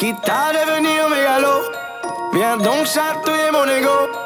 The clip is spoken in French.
quitte à devenir mégalo. Viens donc chatouiller mon ego.